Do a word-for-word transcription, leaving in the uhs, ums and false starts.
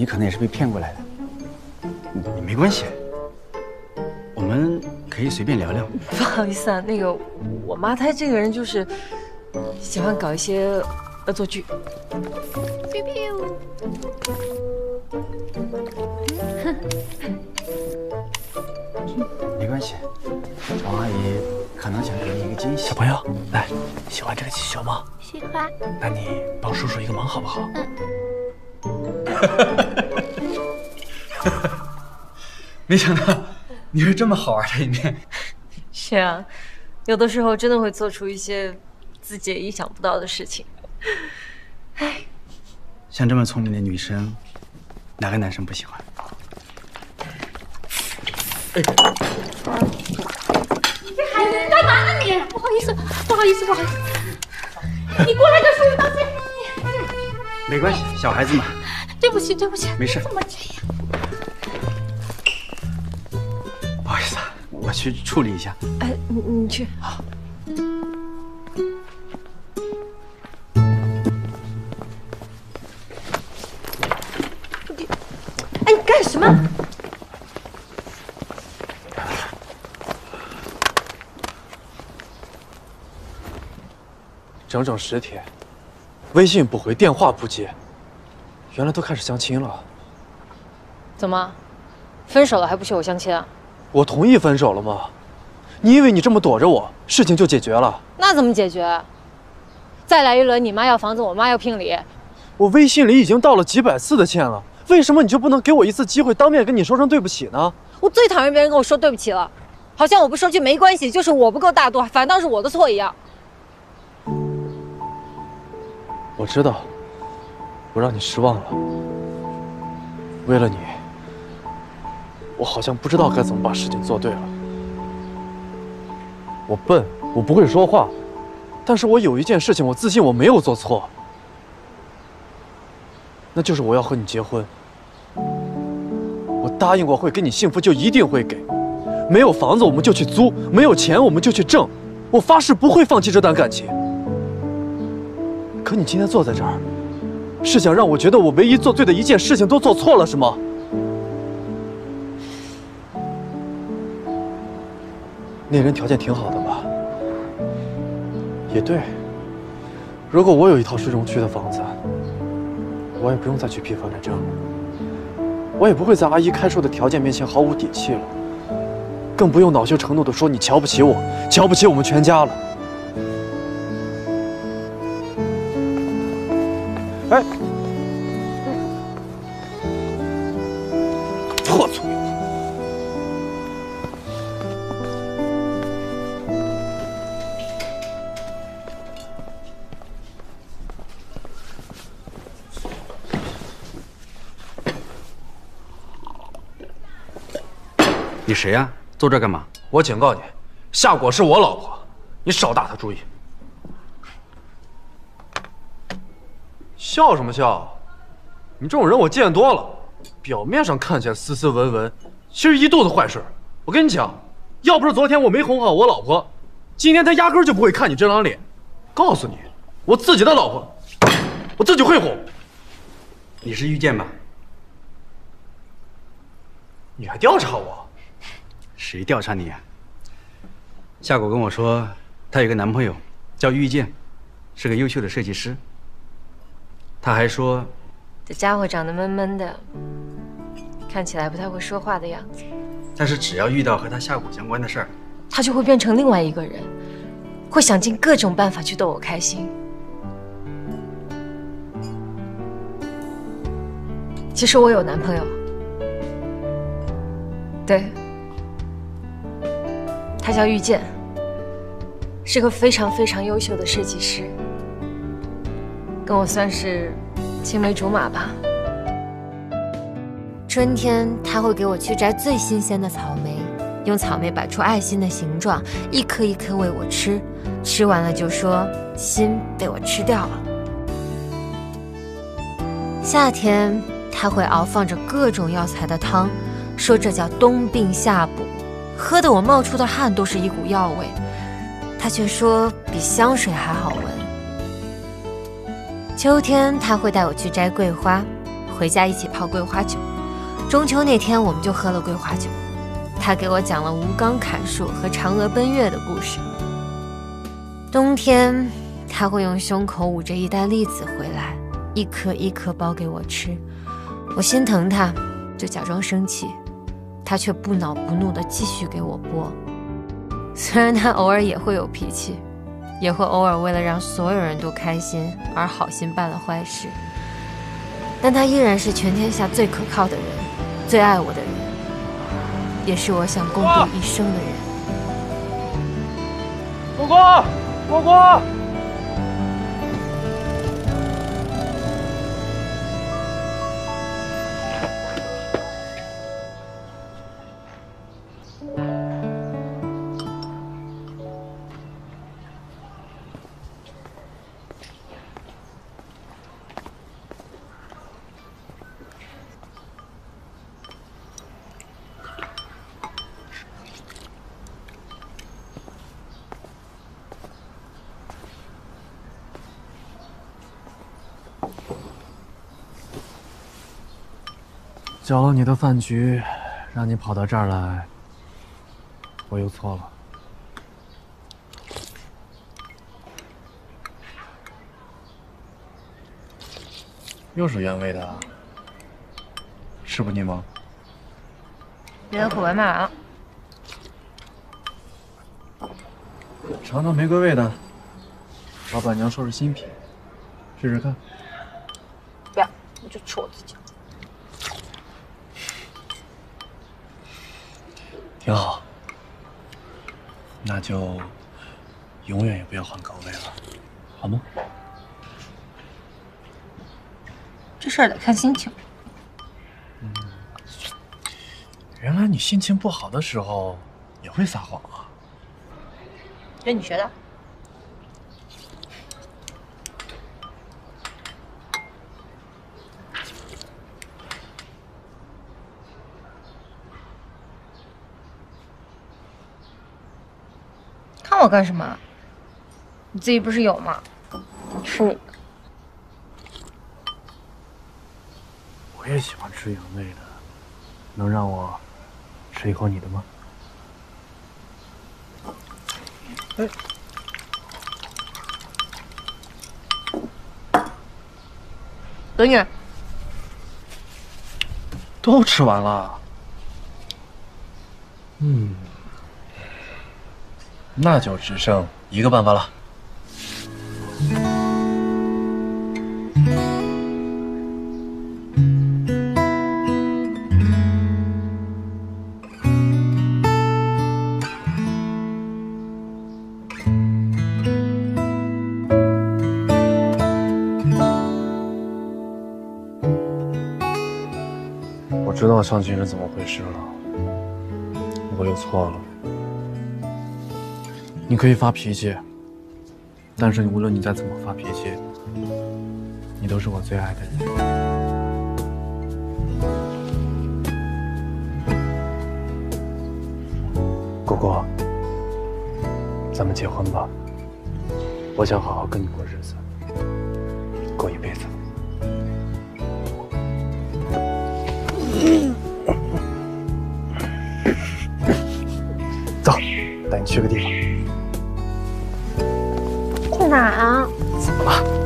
你可能也是被骗过来的。你没关系，我们可以随便聊聊。 不好意思啊，那个我妈她这个人就是喜欢搞一些恶作剧。 没关系，王阿姨可能想给你一个惊喜。 小朋友，来，喜欢这个气球吗？ 喜欢。 那你帮叔叔一个忙好不好？ 嗯。 没想到你是这么好玩的一面。 是啊，有的时候真的会做出一些自己也意想不到的事情。哎， 像这么聪明的女生，哪个男生不喜欢？哎， 这孩子你干嘛呢你？不好意思，不好意思，不好意思，你过来跟叔叔道歉。 没关系，小孩子嘛。 对不起，对不起， 没事。 怎么这样？ 不好意思啊，我去处理一下。 哎，你你去。 好。 哎，你干什么？ 整整十天，微信不回，电话不接，原来都开始相亲了。 怎么，分手了还不许我相亲啊？ 我同意分手了吗？你以为你这么躲着我，事情就解决了？ 那怎么解决？再来一轮，你妈要房子，我妈要聘礼。 我微信里已经道了几百次的歉了，为什么你就不能给我一次机会，当面跟你说声对不起呢？ 我最讨厌别人跟我说对不起了，好像我不说句没关系，就是我不够大度，反倒是我的错一样。 我知道，我让你失望了。为了你，我好像不知道该怎么把事情做对了。我笨，我不会说话，但是我有一件事情，我自信我没有做错，那就是我要和你结婚。我答应过会给你幸福，就一定会给。没有房子我们就去租，没有钱我们就去挣。我发誓不会放弃这段感情。可你今天坐在这儿，是想让我觉得我唯一做对的一件事情都做错了，是吗？那人条件挺好的吧？也对，如果我有一套市中区的房子，我也不用再去批房产证了，我也不会在阿姨开出的条件面前毫无底气了，更不用恼羞成怒地说你瞧不起我，瞧不起我们全家了。哎，破嘴！ 你谁呀？坐这儿干嘛？ 我警告你，夏果是我老婆，你少打她主意。笑什么笑？你这种人我见多了，表面上看起来斯斯文文，其实一肚子坏事。我跟你讲，要不是昨天我没哄好我老婆，今天她压根就不会看你这张脸。告诉你，我自己的老婆，我自己会哄。 你是遇见吧？ 你还调查我？ 谁调查你呀？夏果跟我说，她有个男朋友叫遇见，是个优秀的设计师。他还说， 这家伙长得闷闷的，看起来不太会说话的样子。 但是只要遇到和他夏果相关的事儿， 他就会变成另外一个人，会想尽各种办法去逗我开心。其实我有男朋友，对，他叫遇见，是个非常非常优秀的设计师。跟我算是青梅竹马吧。 春天他会给我去摘最新鲜的草莓，用草莓摆出爱心的形状，一颗一颗喂我吃，吃完了就说心被我吃掉了。夏天他会熬放着各种药材的汤，说这叫冬病夏补，喝得我冒出的汗都是一股药味，他却说比香水还好闻。秋天他会带我去摘桂花， 回家一起泡桂花酒。中秋那天，我们就喝了桂花酒。他给我讲了吴刚砍树和嫦娥奔月的故事。冬天，他会用胸口捂着一袋栗子回来，一颗一颗剥给我吃。我心疼他，就假装生气，他却不恼不怒地继续给我剥。虽然他偶尔也会有脾气，也会偶尔为了让所有人都开心而好心办了坏事，但他依然是全天下最可靠的人，最爱我的人，也是我想共度一生的人。 果果，果果。搅了你的饭局，让你跑到这儿来，我又错了。又是原味的，吃不腻吗？ 别的口味卖完了。 尝尝玫瑰味的，老板娘说是新品，试试看。 不要，我就吃我自己。 挺好，那就永远也不要换口味了，好吗？ 这事儿得看心情。 嗯，原来你心情不好的时候也会撒谎啊？ 跟你学的。看我干什么？你自己不是有吗？吃你的。 我也喜欢吃原味的，能让我吃一口你的吗？哎， 等你。 都吃完了。嗯。那就只剩一个办法了。我知道上京是怎么回事了，我又错了。你可以发脾气，但是无论你再怎么发脾气，你都是我最爱的人。果果，咱们结婚吧，我想好好跟你过日子，过一辈子。走，带你去个地方。 去哪儿啊？ 怎么了？